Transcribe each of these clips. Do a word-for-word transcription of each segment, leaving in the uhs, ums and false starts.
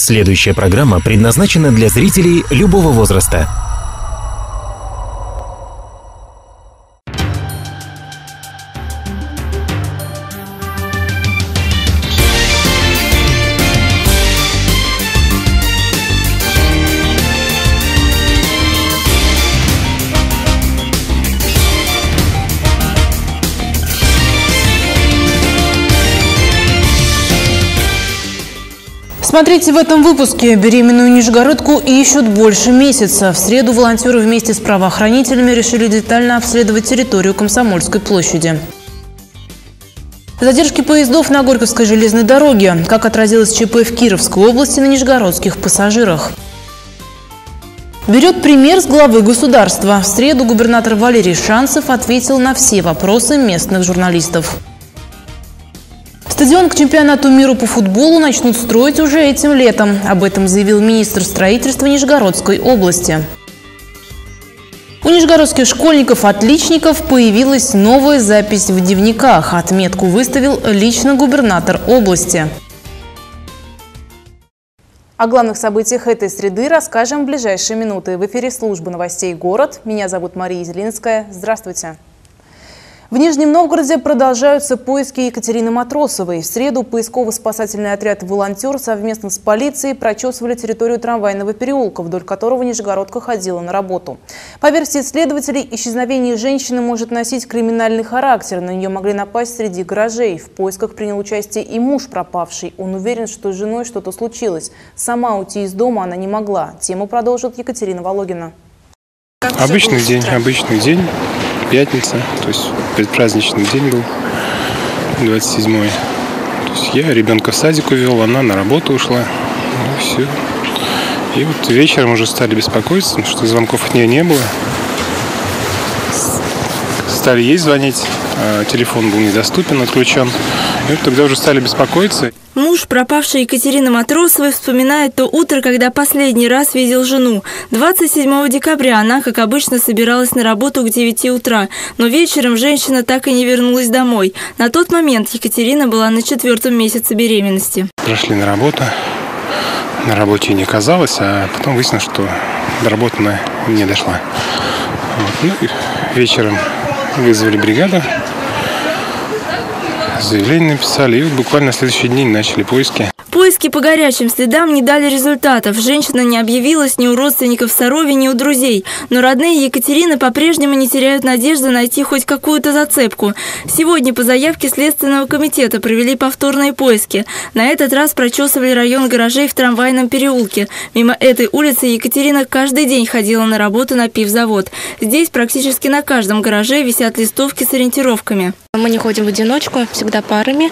Следующая программа предназначена для зрителей любого возраста. Смотрите в этом выпуске. Беременную нижегородку ищут больше месяца. В среду волонтеры вместе с правоохранителями решили детально обследовать территорию Комсомольской площади. Задержки поездов на Горьковской железной дороге. Как отразилось ЧП в Кировской области на нижегородских пассажирах. Берет пример с главы государства. В среду губернатор Валерий Шанцев ответил на все вопросы местных журналистов. Стадион к чемпионату мира по футболу начнут строить уже этим летом. Об этом заявил министр строительства Нижегородской области. У нижегородских школьников-отличников появилась новая запись в дневниках. Отметку выставил лично губернатор области. О главных событиях этой среды расскажем в ближайшие минуты. В эфире службы новостей «Город». Меня зовут Мария Зелинская. Здравствуйте. В Нижнем Новгороде продолжаются поиски Екатерины Матросовой. В среду поисково-спасательный отряд «Волонтер» совместно с полицией прочесывали территорию трамвайного переулка, вдоль которого нижегородка ходила на работу. По версии следователей, исчезновение женщины может носить криминальный характер. На нее могли напасть среди гаражей. В поисках принял участие и муж пропавшей. Он уверен, что с женой что-то случилось. Сама уйти из дома она не могла. Тему продолжит Екатерина Вологина. Обычный день, обычный день. Пятница, то есть предпраздничный день был, двадцать седьмой. То есть я ребенка в садик увел, она на работу ушла. Ну, все. И вот вечером уже стали беспокоиться, потому что звонков от нее не было. Стали ей звонить, а телефон был недоступен, отключен. И вот тогда уже стали беспокоиться. Муж пропавшей Екатерины Матросовой вспоминает то утро, когда последний раз видел жену. двадцать седьмого декабря она, как обычно, собиралась на работу к девяти утра. Но вечером женщина так и не вернулась домой. На тот момент Екатерина была на четвертом месяце беременности. Прошли на работу. На работе не оказалось, а потом выяснилось, что до работы она не дошла. Вот. Ну, и вечером вызвали бригаду. Заявление написали, и вот буквально на следующий день начали поиски. Поиски по горячим следам не дали результатов. Женщина не объявилась ни у родственников в Сарове, ни у друзей. Но родные Екатерины по-прежнему не теряют надежды найти хоть какую-то зацепку. Сегодня по заявке Следственного комитета провели повторные поиски. На этот раз прочесывали район гаражей в трамвайном переулке. Мимо этой улицы Екатерина каждый день ходила на работу на пивзавод. Здесь практически на каждом гараже висят листовки с ориентировками. Мы не ходим в одиночку, всегда парами.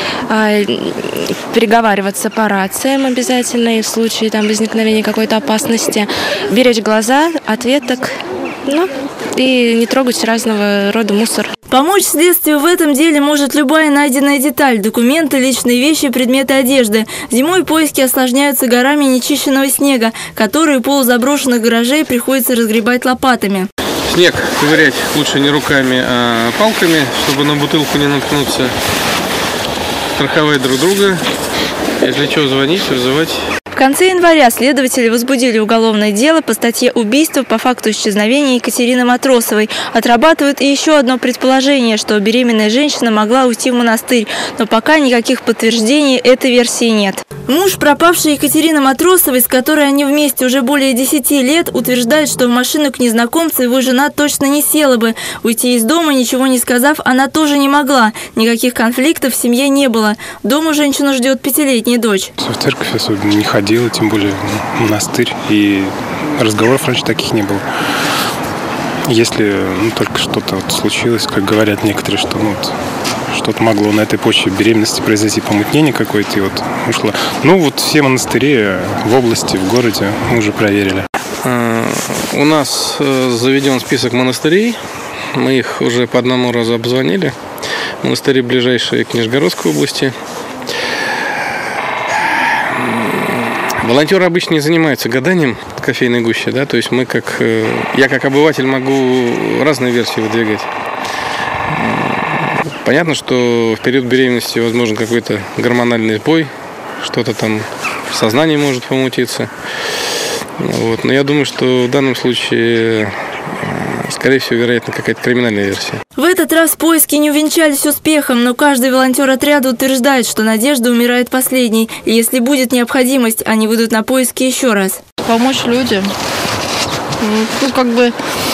Переговариваться по рациям обязательно и в случае там возникновения какой-то опасности. Беречь глаза, ответок, ну и не трогать разного рода мусор. Помочь следствию в этом деле может любая найденная деталь, документы, личные вещи, предметы одежды. Зимой поиски осложняются горами нечищенного снега, которые полузаброшенных гаражей приходится разгребать лопатами. Снег ковырять лучше не руками, а палками, чтобы на бутылку не наткнуться. Страховать друг друга. Если что, звонить, вызывать. В конце января следователи возбудили уголовное дело по статье «Убийство» по факту исчезновения Екатерины Матросовой. Отрабатывают и еще одно предположение, что беременная женщина могла уйти в монастырь. Но пока никаких подтверждений этой версии нет. Муж пропавшей Екатерины Матросовой, с которой они вместе уже более десяти лет, утверждает, что в машину к незнакомцу его жена точно не села бы. Уйти из дома, ничего не сказав, она тоже не могла. Никаких конфликтов в семье не было. Дома женщину ждет пятилетняя дочь. В церковь особенно не ходила, тем более в монастырь. И разговоров раньше таких не было. Если ну, только что-то вот случилось, как говорят некоторые, что ну, вот, что-то могло на этой почве беременности произойти, помутнение какое-то, и вот ушло. Ну вот все монастыри в области, в городе мы уже проверили. У нас заведен список монастырей. Мы их уже по одному разу обзвонили. Монастыри ближайшие к Нижегородской области. Волонтеры обычно не занимаются гаданием в кофейной гуще, да, то есть мы как, я как обыватель могу разные версии выдвигать. Понятно, что в период беременности возможен какой-то гормональный сбой, что-то там в сознании может помутиться. Вот. Но я думаю, что в данном случае, скорее всего, вероятно, какая-то криминальная версия. В этот раз поиски не увенчались успехом, но каждый волонтер отряда утверждает, что надежда умирает последней. И если будет необходимость, они выйдут на поиски еще раз. Помочь людям. Ну, как бы,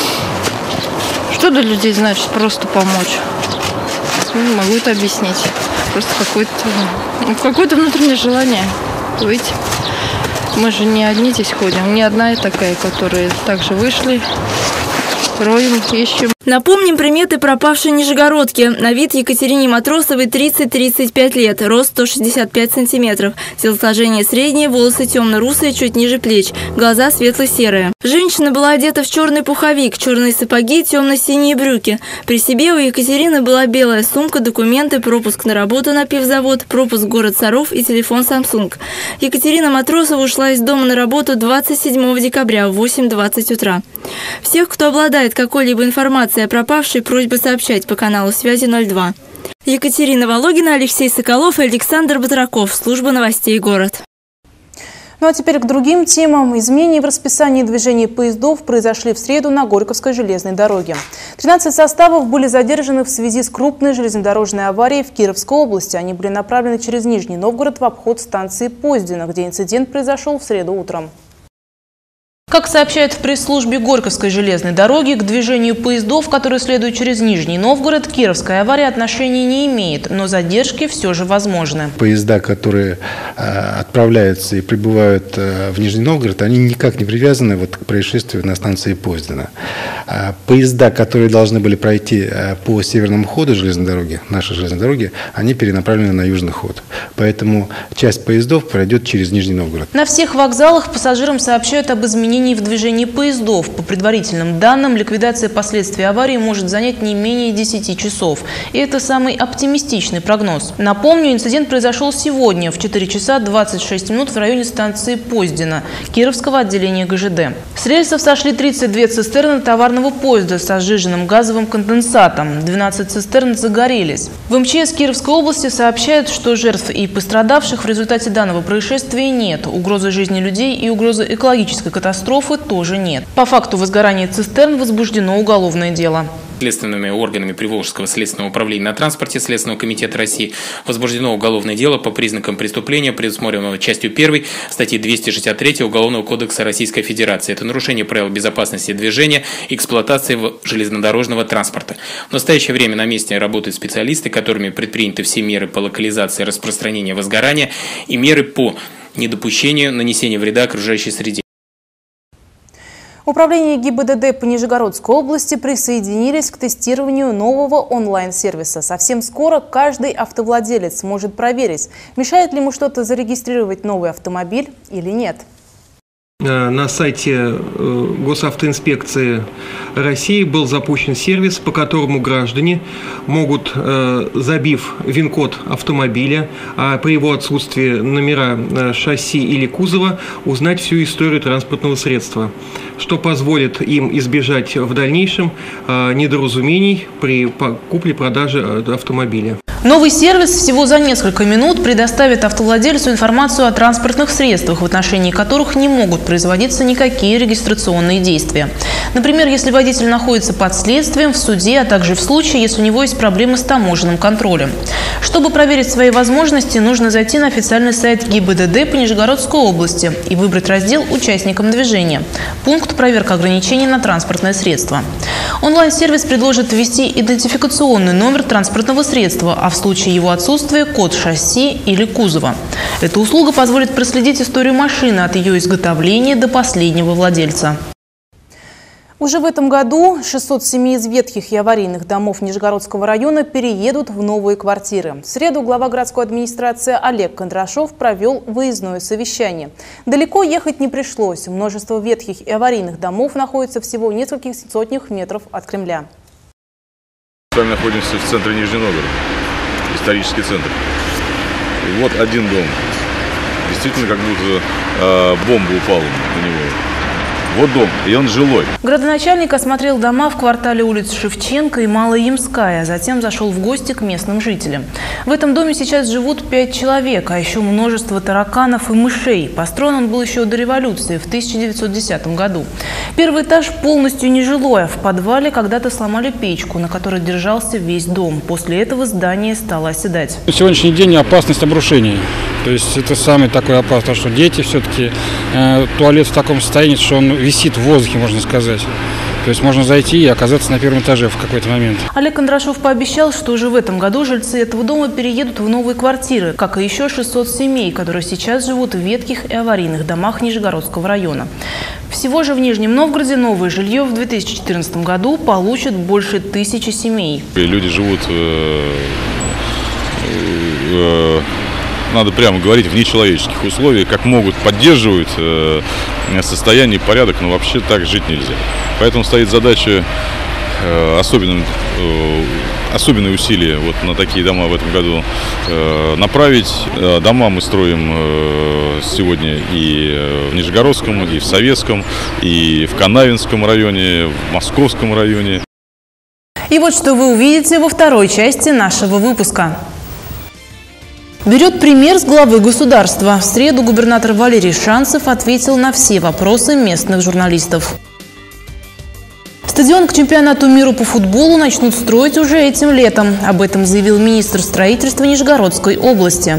что для людей значит просто помочь? Не могу это объяснить. Просто какое-то, ну, какое-то внутреннее желание выйти. Мы же не одни здесь ходим. Не одна я такая, которые также вышли, роем, ищем. Напомним приметы пропавшей нижегородки. На вид Екатерине Матросовой тридцать-тридцать пять лет, рост сто шестьдесят пять сантиметров, телосложение среднее, волосы темно-русые, чуть ниже плеч, глаза светло-серые. Женщина была одета в черный пуховик, черные сапоги, темно-синие брюки. При себе у Екатерины была белая сумка, документы, пропуск на работу на пивзавод, пропуск в город Саров и телефон Samsung. Екатерина Матросова ушла из дома на работу двадцать седьмого декабря в восемь двадцать утра. Всех, кто обладает какой-либо информацией о пропавшей, просьба сообщать по каналу связи ноль два. Екатерина Вологина, Алексей Соколов и Александр Батраков. Служба новостей «Город». Ну а теперь к другим темам. Изменения в расписании движения поездов произошли в среду на Горьковской железной дороге. тринадцать составов были задержаны в связи с крупной железнодорожной аварией в Кировской области. Они были направлены через Нижний Новгород в обход станции Поздино, где инцидент произошел в среду утром. Как сообщают в пресс-службе Горьковской железной дороги, к движению поездов, которые следуют через Нижний Новгород, Кировская авария отношения не имеет, но задержки все же возможны. Поезда, которые э, отправляются и прибывают э, в Нижний Новгород, они никак не привязаны вот, к происшествию на станции Поздино. А поезда, которые должны были пройти э, по северному ходу железной дороги, нашей железной дороги, они перенаправлены на южный ход. Поэтому часть поездов пройдет через Нижний Новгород. На всех вокзалах пассажирам сообщают об изменении в движении поездов. По предварительным данным, ликвидация последствий аварии может занять не менее десяти часов. И это самый оптимистичный прогноз. Напомню, инцидент произошел сегодня в четыре часа двадцать шесть минут в районе станции Поздино Кировского отделения гэ жэ дэ. С рельсов сошли тридцать две цистерны товарного поезда со сжиженным газовым конденсатом. двенадцать цистерн загорелись. В эм че эс Кировской области сообщают, что жертв и пострадавших в результате данного происшествия нет. Угрозы жизни людей и угрозы экологической катастрофы тоже нет. По факту возгорания цистерн возбуждено уголовное дело. Следственными органами Приволжского следственного управления на транспорте Следственного комитета России возбуждено уголовное дело по признакам преступления, предусмотренного частью первой статьи двести шестьдесят три Уголовного кодекса Российской Федерации. Это нарушение правил безопасности движения и эксплуатации железнодорожного транспорта. В настоящее время на месте работают специалисты, которыми предприняты все меры по локализации распространения возгорания и меры по недопущению нанесения вреда окружающей среде. Управление гэ и бэ дэ дэ по Нижегородской области присоединились к тестированию нового онлайн-сервиса. Совсем скоро каждый автовладелец сможет проверить, мешает ли ему что-то зарегистрировать новый автомобиль или нет. На сайте Госавтоинспекции России был запущен сервис, по которому граждане могут, забив ВИН-код автомобиля, а при его отсутствии номера шасси или кузова, узнать всю историю транспортного средства, что позволит им избежать в дальнейшем недоразумений при купле-продаже автомобиля. Новый сервис всего за несколько минут предоставит автовладельцу информацию о транспортных средствах, в отношении которых не могут производиться никакие регистрационные действия. Например, если водитель находится под следствием, в суде, а также в случае, если у него есть проблемы с таможенным контролем. Чтобы проверить свои возможности, нужно зайти на официальный сайт гэ и бэ дэ дэ по Нижегородской области и выбрать раздел «Участникам движения» – пункт «Проверка ограничений на транспортное средство». Онлайн-сервис предложит ввести идентификационный номер транспортного средства, а в случае его отсутствия – код шасси или кузова. Эта услуга позволит проследить историю машины от ее изготовления до последнего владельца. Уже в этом году шестьсот семь из ветхих и аварийных домов Нижегородского района переедут в новые квартиры. В среду глава городской администрации Олег Кондрашов провел выездное совещание. Далеко ехать не пришлось. Множество ветхих и аварийных домов находится всего в нескольких сотнях метров от Кремля. Мы находимся в центре Нижнего Новгорода, исторический центр. И вот один дом. Действительно, как будто э, бомба упала на него. Вот дом, и он жилой. Градоначальник осмотрел дома в квартале улиц Шевченко и Малая Ямская, а затем зашел в гости к местным жителям. В этом доме сейчас живут пять человек, а еще множество тараканов и мышей. Построен он был еще до революции в тысяча девятьсот десятом году. Первый этаж полностью нежилой, а в подвале когда-то сломали печку, на которой держался весь дом. После этого здание стало оседать. На сегодняшний день опасность обрушений. То есть это самый такой опасный, что дети все-таки, э, туалет в таком состоянии, что он висит в воздухе, можно сказать. То есть можно зайти и оказаться на первом этаже в какой-то момент. Олег Кондрашов пообещал, что уже в этом году жильцы этого дома переедут в новые квартиры, как и еще шестьсот семей, которые сейчас живут в ветхих и аварийных домах Нижегородского района. Всего же в Нижнем Новгороде новое жилье в две тысячи четырнадцатом году получат больше тысячи семей. Люди живут, э, э, надо прямо говорить, в нечеловеческих условиях, как могут, поддерживают э, состояние и порядок, но вообще так жить нельзя. Поэтому стоит задача э, особенным, э, особенные усилия вот на такие дома в этом году э, направить. Э, дома мы строим э, сегодня и в Нижегородском, и в Советском, и в Канавинском районе, в Московском районе. И вот что вы увидите во второй части нашего выпуска. Берет пример с главы государства. В среду губернатор Валерий Шанцев ответил на все вопросы местных журналистов. Стадион к чемпионату мира по футболу начнут строить уже этим летом. Об этом заявил министр строительства Нижегородской области.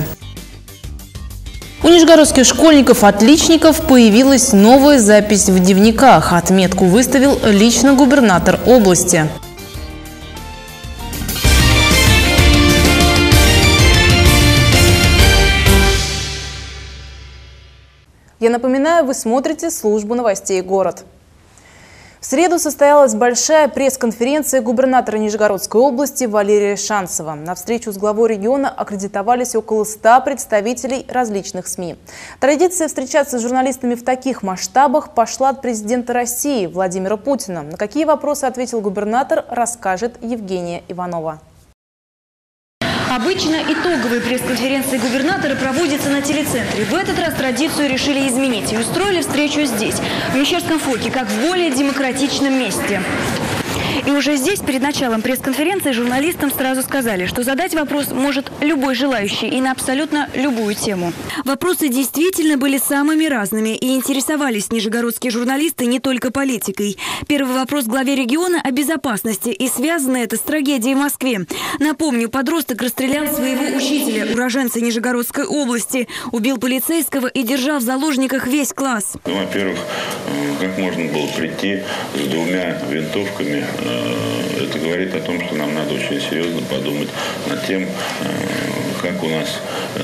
У нижегородских школьников-отличников появилась новая запись в дневниках. Отметку выставил лично губернатор области. Я напоминаю, вы смотрите службу новостей «Город». В среду состоялась большая пресс-конференция губернатора Нижегородской области Валерия Шанцева. На встречу с главой региона аккредитовались около ста представителей различных СМИ. Традиция встречаться с журналистами в таких масштабах пошла от президента России Владимира Путина. На какие вопросы ответил губернатор, расскажет Евгения Иванова. Обычно итоговые пресс-конференции губернатора проводятся на телецентре. В этот раз традицию решили изменить и устроили встречу здесь, в Мещерском фоке, как в более демократичном месте. И уже здесь, перед началом пресс-конференции, журналистам сразу сказали, что задать вопрос может любой желающий и на абсолютно любую тему. Вопросы действительно были самыми разными, и интересовались нижегородские журналисты не только политикой. Первый вопрос главе региона о безопасности, и связано это с трагедией в Москве. Напомню, подросток расстрелял своего учителя, уроженца Нижегородской области, убил полицейского и держал в заложниках весь класс. Ну, во-первых, как можно было прийти с двумя винтовками? Это говорит о том, что нам надо очень серьезно подумать над тем, как у нас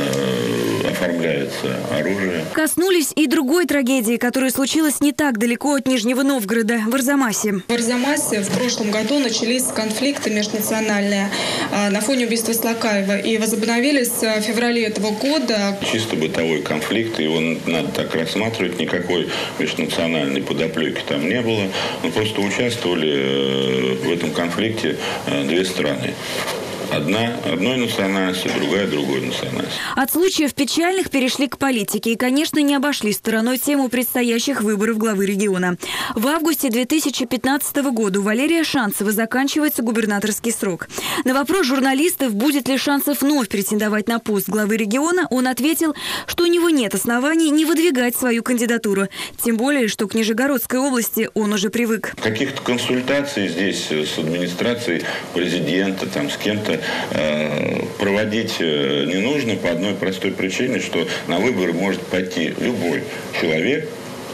оформляется оружие. Коснулись и другой трагедии, которая случилась не так далеко от Нижнего Новгорода, в Арзамасе. В Арзамасе в прошлом году начались конфликты межнациональные на фоне убийства Слакаева и возобновились в феврале этого года. Чисто бытовой конфликт, его надо так рассматривать, никакой межнациональной подоплеки там не было. Мы просто участвовали в этом конфликте две страны. Одна одной национальности, другая другой национальности. От случаев печальных перешли к политике и, конечно, не обошли стороной тему предстоящих выборов главы региона. В августе две тысячи пятнадцатого года у Валерия Шанцева заканчивается губернаторский срок. На вопрос журналистов, будет ли Шанцев вновь претендовать на пост главы региона, он ответил, что у него нет оснований не выдвигать свою кандидатуру. Тем более, что к Нижегородской области он уже привык. Каких-то консультаций здесь с администрацией президента, там, с кем-то проводить не нужно по одной простой причине, что на выборы может пойти любой человек.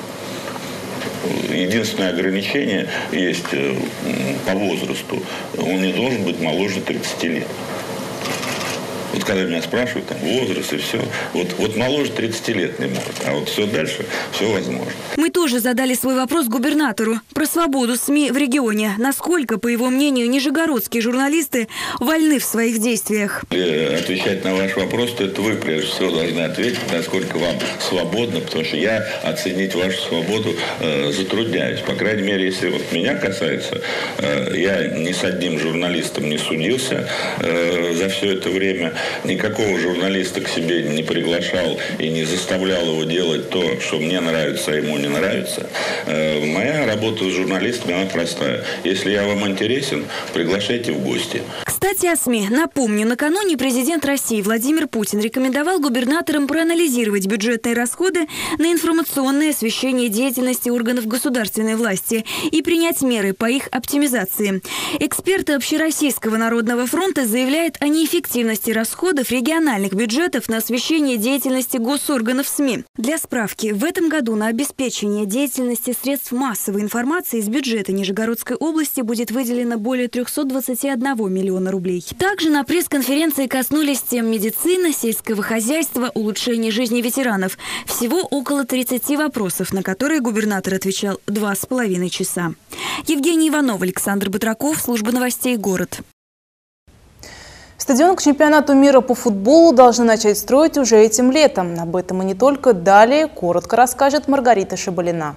Единственное ограничение есть по возрасту. Он не должен быть моложе тридцати лет. Вот когда меня спрашивают, там, возраст и все, вот, вот моложе тридцати лет не может, а вот все дальше, все возможно. Мы тоже задали свой вопрос губернатору про свободу СМИ в регионе. Насколько, по его мнению, нижегородские журналисты вольны в своих действиях? Отвечать на ваш вопрос, то это вы, прежде всего, должны ответить, насколько вам свободно, потому что я оценить вашу свободу э, затрудняюсь. По крайней мере, если вот меня касается, э, я ни с одним журналистом не судился э, за все это время. никакого журналиста к себе не приглашал и не заставлял его делать то, что мне нравится, а ему не нравится. Моя работа с журналистами, она простая. Если я вам интересен, приглашайте в гости. Кстати, о СМИ. Напомню, накануне президент России Владимир Путин рекомендовал губернаторам проанализировать бюджетные расходы на информационное освещение деятельности органов государственной власти и принять меры по их оптимизации. Эксперты Общероссийского народного фронта заявляют о неэффективности расходов региональных бюджетов на освещение деятельности госорганов СМИ. Для справки, в этом году на обеспечение деятельности средств массовой информации из бюджета Нижегородской области будет выделено более трёхсот двадцати одного миллиона рублей. Также на пресс-конференции коснулись тем медицины, сельского хозяйства, улучшения жизни ветеранов. Всего около тридцати вопросов, на которые губернатор отвечал два с половиной часа. Евгений Иванов, Александр Батраков, служба новостей «Город». Стадион к чемпионату мира по футболу должны начать строить уже этим летом. Об этом и не только. Далее коротко расскажет Маргарита Шабалина.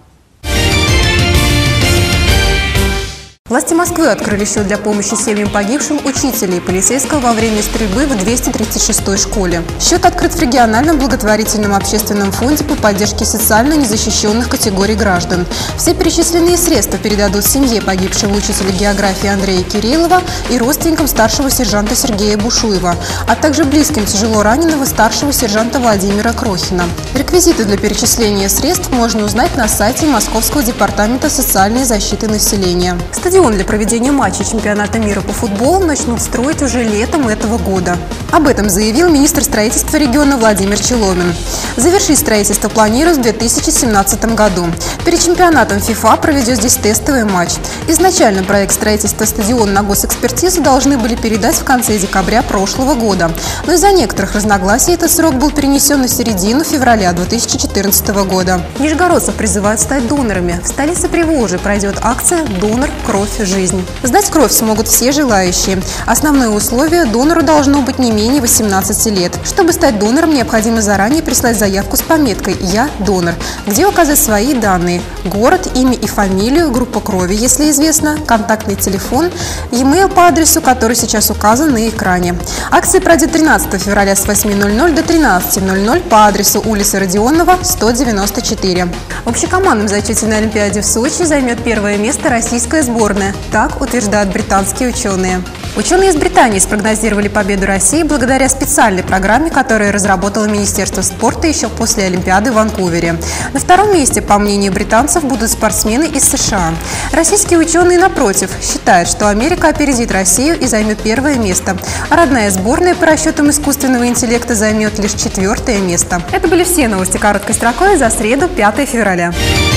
Власти Москвы открыли счет для помощи семьям погибшим учителей и полицейского во время стрельбы в двести тридцать шестой школе. Счет открыт в региональном благотворительном общественном фонде по поддержке социально незащищенных категорий граждан. Все перечисленные средства передадут семье погибшего учителя географии Андрея Кириллова и родственникам старшего сержанта Сергея Бушуева, а также близким тяжело раненого старшего сержанта Владимира Крохина. Реквизиты для перечисления средств можно узнать на сайте Московского департамента социальной защиты населения. Стадион для проведения матчей чемпионата мира по футболу начнут строить уже летом этого года. Об этом заявил министр строительства региона Владимир Челомин. Завершить строительство планируют в две тысячи семнадцатом году. Перед чемпионатом ФИФА проведет здесь тестовый матч. Изначально проект строительства стадиона на госэкспертизу должны были передать в конце декабря прошлого года. Но из-за некоторых разногласий этот срок был перенесен на середину февраля две тысячи четырнадцатого года. Нижегородцев призывают стать донорами. В столице Приволжья пройдет акция «Донор. Кровь. Жизнь». Сдать кровь смогут все желающие. Основное условие – донору должно быть не менее восемнадцати лет. Чтобы стать донором, необходимо заранее прислать заявку с пометкой «Я донор», где указать свои данные – город, имя и фамилию, группа крови, если известно, контактный телефон, e-mail по адресу, который сейчас указан на экране. Акция пройдет тринадцатого февраля с восьми ноль-ноль до тринадцати ноль-ноль по адресу улица Родионова, сто девяносто четыре. В общекомандном зачете на Олимпиаде в Сочи займет первое место российская сборная. Так утверждают британские ученые. Ученые из Британии спрогнозировали победу России благодаря специальной программе, которую разработало Министерство спорта еще после Олимпиады в Ванкувере. На втором месте, по мнению британцев, будут спортсмены из США. Российские ученые, напротив, считают, что Америка опередит Россию и займет первое место, а родная сборная по расчетам искусственного интеллекта займет лишь четвертое место. Это были все новости короткой строкой за среду, пятое февраля.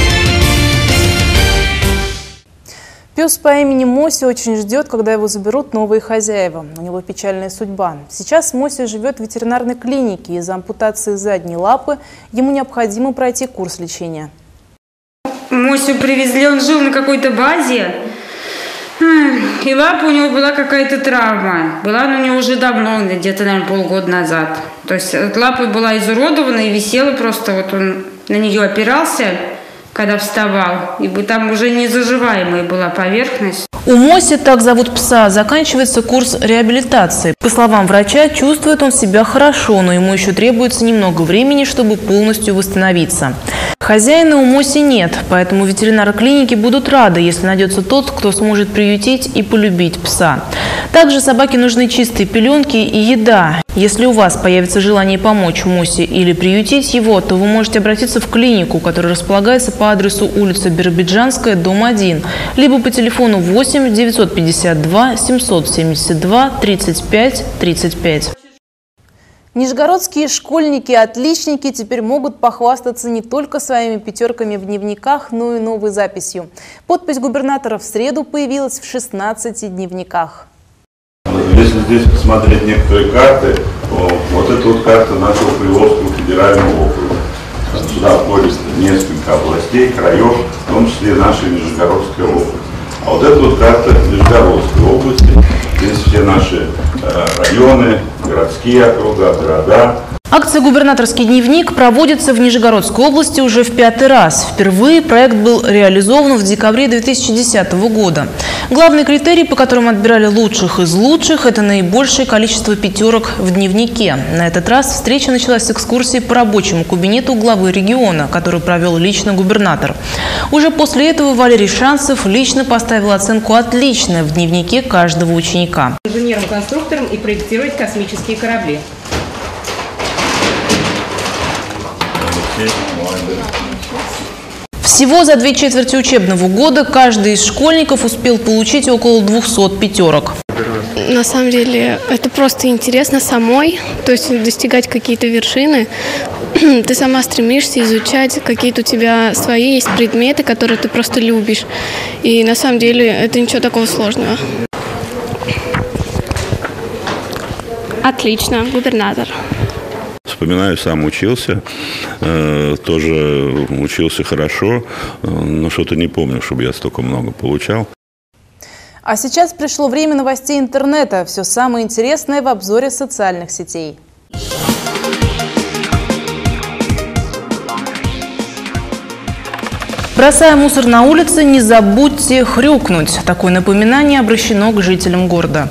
Пес по имени Мося очень ждет, когда его заберут новые хозяева. У него печальная судьба. Сейчас Мося живет в ветеринарной клинике. Из-за ампутации задней лапы ему необходимо пройти курс лечения. Мосю привезли, он жил на какой-то базе. И лапа у него была какая-то травма. Была она у него уже давно, где-то, наверное, полгода назад. То есть лапа была изуродована и висела просто, вот он на нее опирался, когда вставал, и там уже незаживаемая была поверхность. У Моси, так зовут пса, заканчивается курс реабилитации. По словам врача, чувствует он себя хорошо, но ему еще требуется немного времени, чтобы полностью восстановиться. Хозяина у Моси нет, поэтому ветеринары клиники будут рады, если найдется тот, кто сможет приютить и полюбить пса. Также собаке нужны чистые пеленки и еда. Если у вас появится желание помочь Мосе или приютить его, то вы можете обратиться в клинику, которая располагается по адресу улица Биробиджанская, дом один, либо по телефону восемь девятьсот пятьдесят два семьсот семьдесят два тридцать пять тридцать пять. Нижегородские школьники-отличники теперь могут похвастаться не только своими пятерками в дневниках, но и новой записью. Подпись губернатора в среду появилась в шестнадцати дневниках. Если здесь посмотреть некоторые карты, то вот это вот карта нашего Приволжского федерального округа. Сюда входит несколько областей, краев, в том числе нашей Нижегородской области. А вот это вот карта Нижегородской области. Здесь все наши э, районы, городские округа, города. Акция «Губернаторский дневник» проводится в Нижегородской области уже в пятый раз. Впервые проект был реализован в декабре две тысячи десятого года. Главный критерий, по которому отбирали лучших из лучших, это наибольшее количество пятерок в дневнике. На этот раз встреча началась с экскурсии по рабочему кабинету главы региона, который провел лично губернатор. Уже после этого Валерий Шанцев лично поставил оценку «отлично» в дневнике каждого ученика. Инженером-конструктором и проектировать космические корабли. Всего за две четверти учебного года каждый из школьников успел получить около двухсот пятерок. На самом деле это просто интересно самой, то есть достигать какие-то вершины. Ты сама стремишься изучать, какие-то у тебя свои есть предметы, которые ты просто любишь. И на самом деле это ничего такого сложного. Отлично, губернатор. Вспоминаю, сам учился, э, тоже учился хорошо, э, но что-то не помню, чтобы я столько много получал. А сейчас пришло время новостей интернета. Все самое интересное в обзоре социальных сетей. Бросая мусор на улице, не забудьте хрюкнуть. Такое напоминание обращено к жителям города.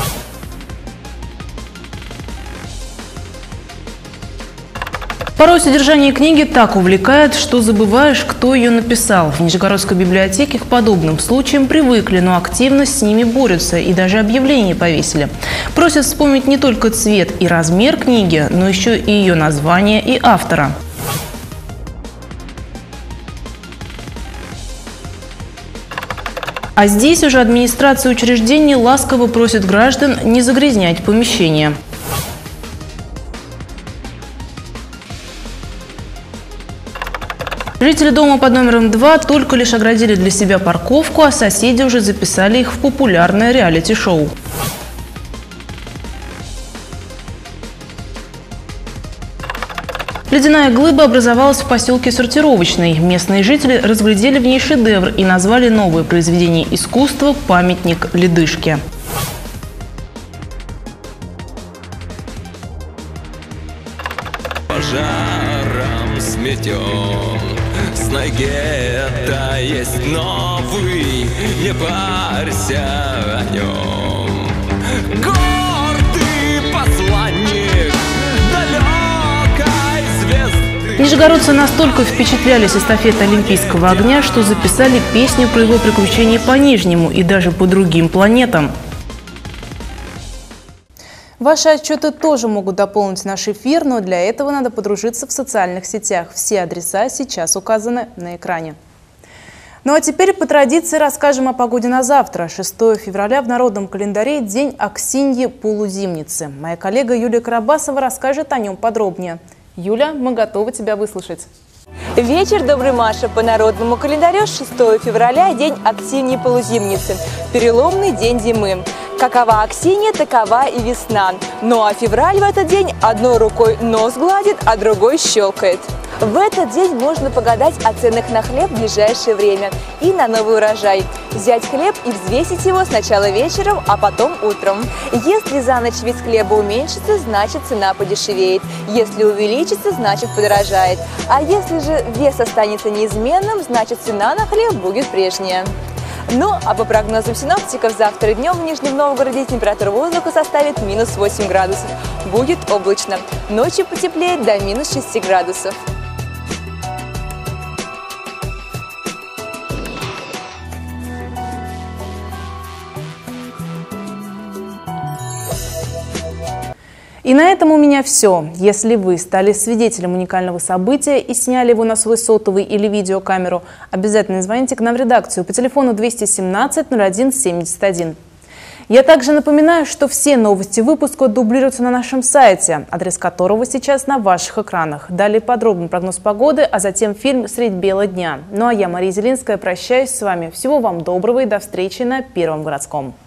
Порой содержание книги так увлекает, что забываешь, кто ее написал. В Нижегородской библиотеке к подобным случаям привыкли, но активно с ними борются и даже объявления повесили. Просят вспомнить не только цвет и размер книги, но еще и ее название и автора. А здесь уже администрация учреждений ласково просит граждан не загрязнять помещение. Жители дома под номером два только лишь оградили для себя парковку, а соседи уже записали их в популярное реалити-шоу. Ледяная глыба образовалась в поселке Сортировочный. Местные жители разглядели в ней шедевр и назвали новое произведение искусства «Памятник ледышке». Пожаром сметен, знай, это есть новый, не парься о нем. Гордый посланник далекой звезды. Нижегородцы настолько впечатлялись эстафетой Олимпийского огня, что записали песню про его приключения по Нижнему и даже по другим планетам. Ваши отчеты тоже могут дополнить наш эфир, но для этого надо подружиться в социальных сетях. Все адреса сейчас указаны на экране. Ну а теперь по традиции расскажем о погоде на завтра. шестого февраля в народном календаре день Аксиньи Полузимницы. Моя коллега Юлия Карабасова расскажет о нем подробнее. Юля, мы готовы тебя выслушать. Вечер добрый, Маша. По народному календарю шестого февраля день Аксиньи Полузимницы. Переломный день зимы. Какова Аксинья, такова и весна. Ну а февраль в этот день одной рукой нос гладит, а другой щелкает. В этот день можно погадать о ценах на хлеб в ближайшее время и на новый урожай. Взять хлеб и взвесить его сначала вечером, а потом утром. Если за ночь вес хлеба уменьшится, значит цена подешевеет. Если увеличится, значит подорожает. А если же вес останется неизменным, значит цена на хлеб будет прежняя. Ну, а по прогнозам синоптиков, завтра днем в Нижнем Новгороде температура воздуха составит минус восемь градусов. Будет облачно. Ночью потеплеет до минус шести градусов. И на этом у меня все. Если вы стали свидетелем уникального события и сняли его на свой сотовый или видеокамеру, обязательно звоните к нам в редакцию по телефону двести семнадцать ноль один семьдесят один. Я также напоминаю, что все новости выпуска дублируются на нашем сайте, адрес которого сейчас на ваших экранах. Далее подробный прогноз погоды, а затем фильм «Средь бела дня». Ну а я, Мария Зелинская, прощаюсь с вами. Всего вам доброго и до встречи на Первом городском.